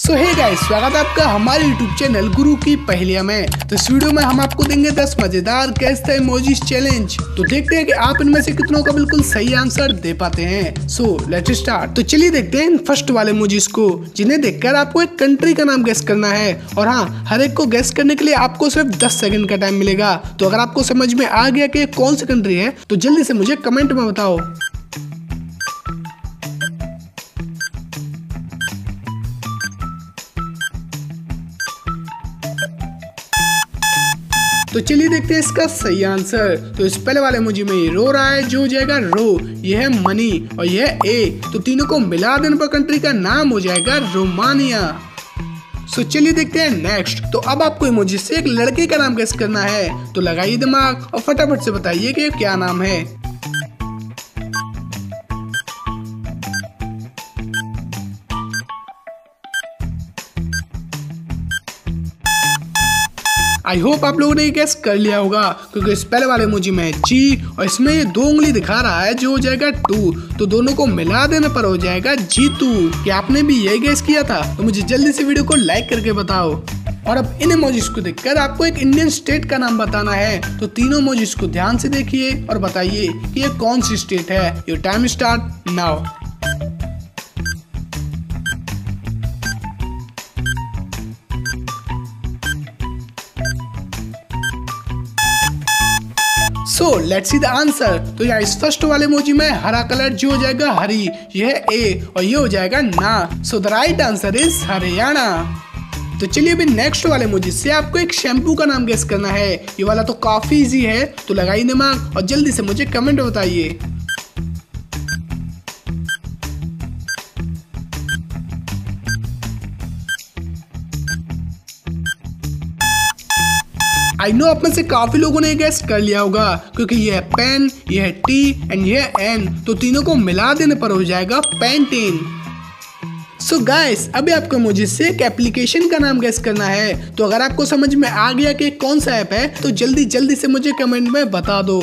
सो hey guys, स्वागत है आपका हमारे YouTube चैनल गुरु की पहेलियां में। तो इस वीडियो में हम आपको देंगे 10 मजेदार गेस द इमोजीज चैलेंज। तो देखते हैं कि आप इनमें से कितनों का बिल्कुल सही आंसर दे पाते हैं। So let's start. तो चलिए देखते हैं इन फर्स्ट वाले इमोजीज को, जिन्हें देखकर आपको एक कंट्री का नाम गेस करना है। और हाँ, हर एक को गेस करने के लिए आपको सिर्फ 10 सेकंड का टाइम मिलेगा। तो अगर आपको समझ में आ गया कि कौन सी कंट्री है तो जल्दी से मुझे कमेंट में बताओ। तो चलिए देखते हैं इसका सही आंसर। तो इस पहले वाले इमोजी में ये रो रहा है, जो हो जाएगा रो। ये है मनी और ये है ए। तो तीनों को मिला देने पर कंट्री का नाम हो जाएगा रोमानिया। सो चलिए देखते हैं नेक्स्ट। तो अब आपको इमोजी से एक लड़के का नाम गेस करना है। तो लगाइए दिमाग और फटाफट से बताइए कि क्या नाम है। आई होप आप लोगों ने ये गेस कर लिया होगा, क्योंकि इस पहले वाले इमोजी में है जी और इसमें ये 2 उंगली दिखा रहा है, जो हो जाएगा 2। तो दोनों को मिला देने पर हो जाएगा जीतू। क्या आपने भी यही गेस किया था? तो मुझे जल्दी से वीडियो को लाइक करके बताओ। और अब इन इमोजीज को देखकर आपको एक इंडियन स्टेट का नाम बताना है। तो तीनों इमोजीज को ध्यान से देखिए और बताइए कि ये कौन सी स्टेट है। Your time start now. So let's see the answer. तो यहाँ इस फर्स्ट वाले इमोजी में हरा कलर, जो हो जाएगा हरी। ये है ए और ये हो जाएगा ना। So the right answer is Haryana. तो चलिए अभी नेक्स्ट वाले इमोजी से आपको एक शैम्पू का नाम गेस करना है। ये वाला तो काफी इजी है, तो लगाइए दिमाग और जल्दी से मुझे कमेंट में बताइए। आई नो आप में से काफी लोगों ने गैस कर लिया होगा, क्योंकि ये है पेन, ये है टी एंड ये है एन। तो तीनों को मिला देने पर हो जाएगा पेंटिन। सो गाइस, अभी आपको मुझे से एक एप्लीकेशन का नाम गेस करना है। तो अगर आपको समझ में आ गया कि कौन सा ऐप है तो जल्दी जल्दी से मुझे कमेंट में बता दो।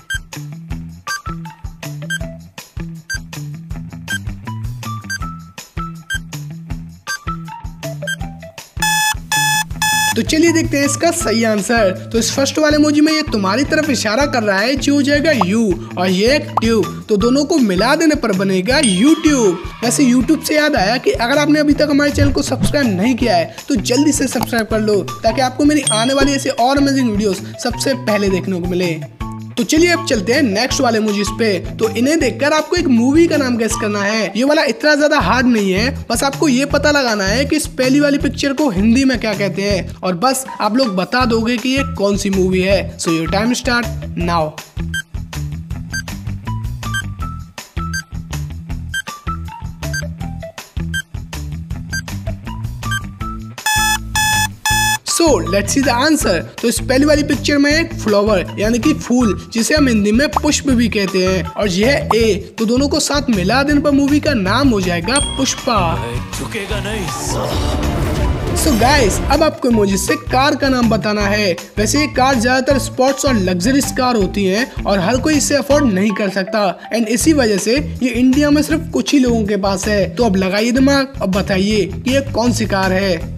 तो चलिए देखते हैं इसका सही आंसर। तो इस फर्स्ट वाले इमोजी में ये तुम्हारी तरफ इशारा कर रहा है, जो हो जाएगा यू और ये एक ट्यूब। तो दोनों को मिला देने पर बनेगा यूट्यूब। वैसे यूट्यूब से याद आया कि अगर आपने अभी तक हमारे चैनल को सब्सक्राइब नहीं किया है तो जल्दी से सब्सक्राइब कर लो, ताकि आपको मेरी आने वाली ऐसे और अमेजिंग वीडियोस सबसे पहले देखने को मिले। तो चलिए अब चलते हैं नेक्स्ट वाले इमोजीज पे। तो इन्हें देखकर आपको एक मूवी का नाम गेस करना है। ये वाला इतना ज्यादा हार्ड नहीं है, बस आपको ये पता लगाना है कि इस पहली वाली पिक्चर को हिंदी में क्या कहते हैं, और बस आप लोग बता दोगे कि ये कौन सी मूवी है। So your time start now. So let's see the answer. तो इस पहली वाली पिक्चर में एक फ्लावर यानी कि फूल, जिसे हम हिंदी में पुष्प भी कहते हैं, और यह है ए। तो दोनों को साथ मिला देने पर मूवी का नाम हो जाएगा पुष्पा। झुकेगा नहीं। सो गाइस, अब आपको इमोजी से कार का नाम बताना है। वैसे ये कार ज्यादातर स्पोर्ट्स और लग्जरीज कार होती हैं और हर कोई इसे अफोर्ड नहीं कर सकता, एंड इसी वजह से ये इंडिया में सिर्फ कुछ ही लोगों के पास है। तो अब लगाइए दिमाग, अब बताइए कि ये कौन सी कार है।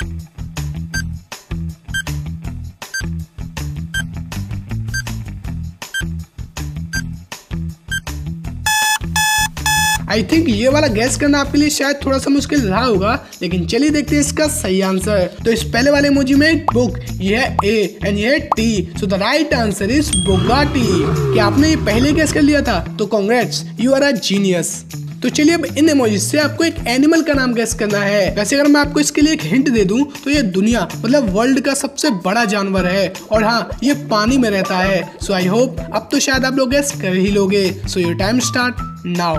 आई थिंक ये वाला गैस करना आपके लिए शायद थोड़ा सा मुश्किल रहा होगा, लेकिन चलिए देखते हैं इसका सही आंसर। तो इस पहले वाले इमोजी में एक बुक, ये है ए एंड ये है T. So the right answer is Bugatti. क्या आपने ये पहले गैस कर लिया था? तो congrats, you are a genius. तो चलिए अब इन इमोजीज से आपको एक एनिमल का नाम गेस करना है। वैसे अगर मैं आपको इसके लिए एक हिंट दे दूं तो ये दुनिया मतलब वर्ल्ड का सबसे बड़ा जानवर है, और हाँ, ये पानी में रहता है। सो आई होप अब तो शायद आप लोग गेस कर ही लोगे। So your time start now.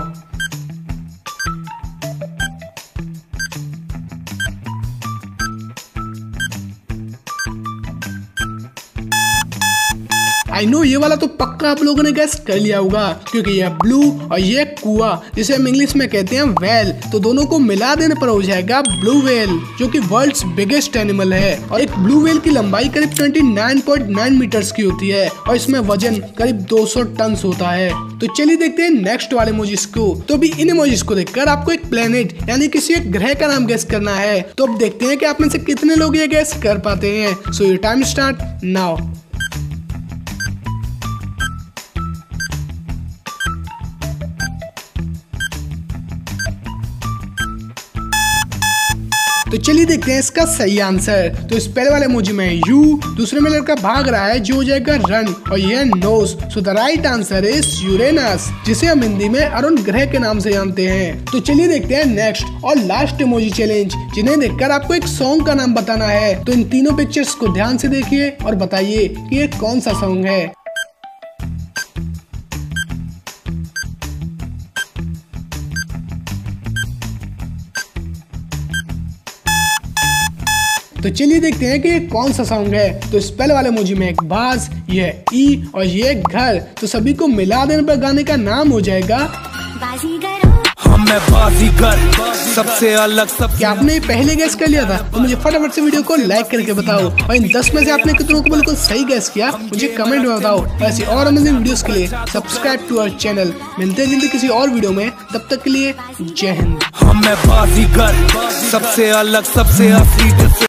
I know ये वाला तो पक्का आप लोगों ने गैस कर लिया होगा, क्योंकि ये ब्लू और ये कुआ, जिसे हम इंग्लिश में कहते हैं वेल। तो दोनों को मिला देने पर हो जाएगा ब्लू वेल, जो कि वर्ल्ड्स बिगेस्ट एनिमल है। और एक ब्लू वेल की लंबाई करीब 29.9 मीटर्स की होती है और इसमें वजन करीब 200 टन होता है। तो चलिए देखते हैं नेक्स्ट वाले इमोजीज को। तो अभी इन इमोजीज को देखकर आपको एक प्लेनेट यानी किसी एक ग्रह का नाम गेस करना है। तो अब देखते हैं कि आप में से कितने लोग ये गेस कर पाते हैं। So your time start now. तो चलिए देखते हैं इसका सही आंसर। तो इस पहले वाले इमोजी में यू, दूसरे में लड़का भाग रहा है जो हो जाएगा रन, और ये nose. So the right answer is Uranus, जिसे हम हिंदी में अरुण ग्रह के नाम से जानते हैं। तो चलिए देखते हैं नेक्स्ट और लास्ट इमोजी चैलेंज, जिन्हें देखकर आपको एक सॉन्ग का नाम बताना है। तो इन तीनों पिक्चर्स को ध्यान से देखिए और बताइए कि ये कौन सा सॉन्ग है। तो चलिए देखते हैं कि ये कौन सा सॉन्ग है। तो इस पहले वाले इमोजी में एक बाज, ये ई और ये घर। तो सभी को मिला देने पर गाने का नाम हो जाएगा बाजीगर, सबसे अलग सब। क्या आपने पहले गैस कर लिया था? तो मुझे फटाफट से वीडियो को लाइक करके बताओ, और इन 10 में से आपने कितनों को बिल्कुल सही गैस किया मुझे कमेंट में बताओ। ऐसी और अमेजिंग वीडियोस के लिए सब्सक्राइब टू आवर चैनल। मिलते हैं जल्दी किसी और वीडियो में, तब तक के लिए जय हिंद। हम बाजीगर, सबसे अलग सबसे असली।